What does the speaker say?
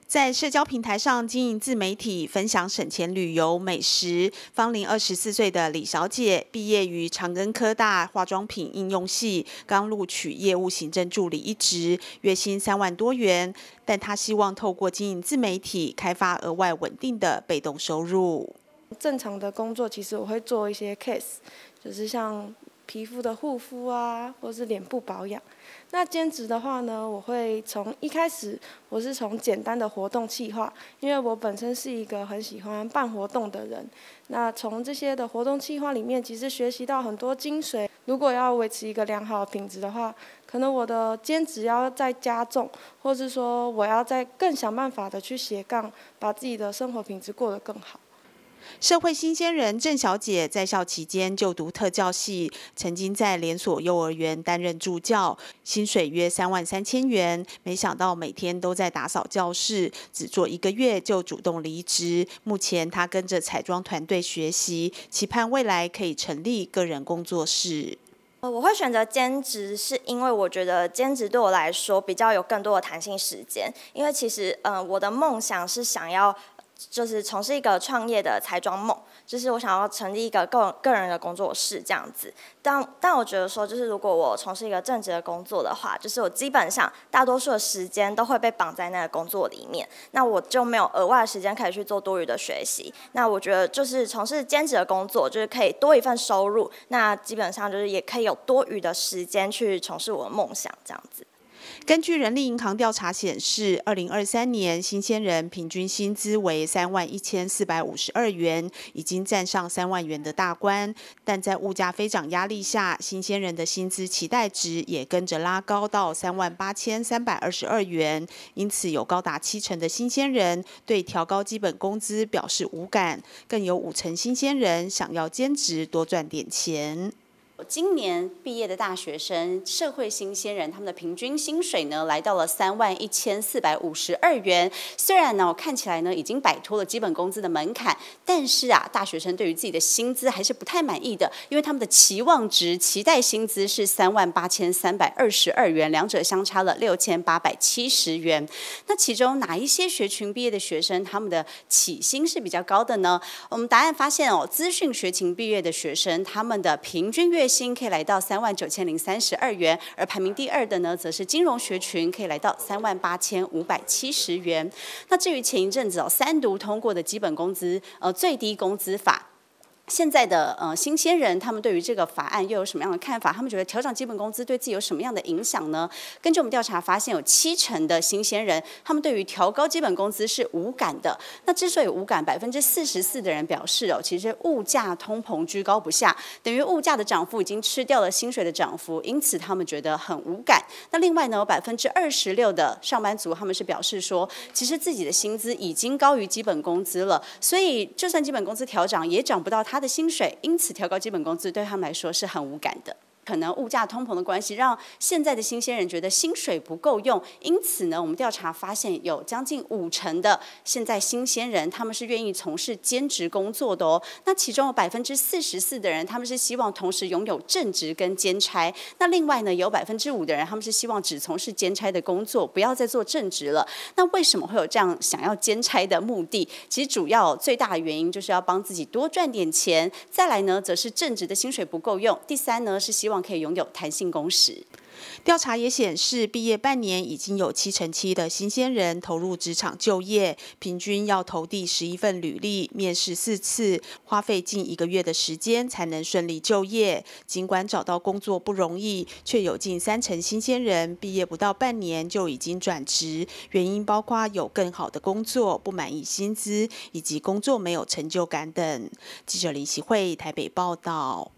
在社交平台上经营自媒体，分享省钱旅游、美食。芳龄24岁的李小姐，毕业于长庚科大化妆品应用系，刚录取业务行政助理一职，月薪3万多元。但她希望透过经营自媒体，开发额外稳定的被动收入。 正常的工作，其实我会做一些 case， 就是像皮肤的护肤啊，或是脸部保养。那兼职的话呢，我会从一开始我是从简单的活动企划，因为我本身是一个很喜欢办活动的人。那从这些的活动企划里面，其实学习到很多精髓。如果要维持一个良好的品质的话，可能我的兼职要再加重，或是说我要再更想办法的去斜杠，把自己的生活品质过得更好。 社会新鲜人郑小姐在校期间就读特教系，曾经在连锁幼儿园担任助教，薪水约3万3千元。没想到每天都在打扫教室，只做1个月就主动离职。目前她跟着彩妆团队学习，期盼未来可以成立个人工作室。 我会选择兼职，是因为我觉得兼职对我来说比较有更多的弹性时间。因为其实，我的梦想是想要就是从事一个创业的彩妆梦，就是我想要成立一个个人的工作室这样子。但我觉得说，就是如果我从事一个正职的工作的话，就是我基本上大多数的时间都会被绑在那个工作里面，那我就没有额外的时间可以去做多余的学习。那我觉得就是从事兼职的工作，就是可以多一份收入，那基本上就是也可以有多余的时间去从事我的梦想这样子。 根据人力银行调查显示，2023年新鲜人平均薪资为31452元，已经站上3万元的大关。但在物价飞涨压力下，新鲜人的薪资期待值也跟着拉高到38322元。因此，有高达70%的新鲜人对调高基本工资表示无感，更有50%新鲜人想要兼职多赚点钱。 今年毕业的大学生、社会新鲜人，他们的平均薪水呢，来到了31452元。虽然呢，看起来呢已经摆脱了基本工资的门槛，但是啊，大学生对于自己的薪资还是不太满意的，因为他们的期望值、期待薪资是38322元，两者相差了6870元。那其中哪一些学群毕业的学生，他们的起薪是比较高的呢？我们答案发现哦，资讯学群毕业的学生，他们的平均月薪可以来到39032元，而排名第2的呢，则是金融学群，可以来到38570元。那至于前一阵子3读通过的基本工资最低工资法。现在的新鲜人，他们对于这个法案又有什么样的看法？他们觉得调整基本工资对自己有什么样的影响呢？根据我们调查发现，有70%的新鲜人，他们对于调高基本工资是无感的。那之所以无感，44%的人表示其实物价通膨居高不下，等于物价的涨幅已经吃掉了薪水的涨幅，因此他们觉得很无感。那另外呢，有26%的上班族，他们是表示说，其实自己的薪资已经高于基本工资了，所以就算基本工资调涨，也涨不到他的薪水，因此调高基本工资对他们来说是很无感的。可能物价通膨的关系，让现在的新鲜人觉得薪水不够用，因此呢，我们调查发现有将近50%的现在新鲜人，他们是愿意从事兼职工作的哦。那其中有44%的人，他们是希望同时拥有正职跟兼差。那另外呢，有5%的人，他们是希望只从事兼差的工作，不要再做正职了。那为什么会有这样想要兼差的目的？其实主要最大的原因就是要帮自己多赚点钱。再来呢，则是正职的薪水不够用。第3呢，是希望可以拥有弹性工时。 调查也显示，毕业半年已经有7%的新鲜人投入职场就业，平均要投递11份履历，面试4次，花费近1个月的时间才能顺利就业。尽管找到工作不容易，却有近30%新鲜人毕业不到半年就已经转职，原因包括有更好的工作、不满意薪资，以及工作没有成就感等。记者林习慧台北报道。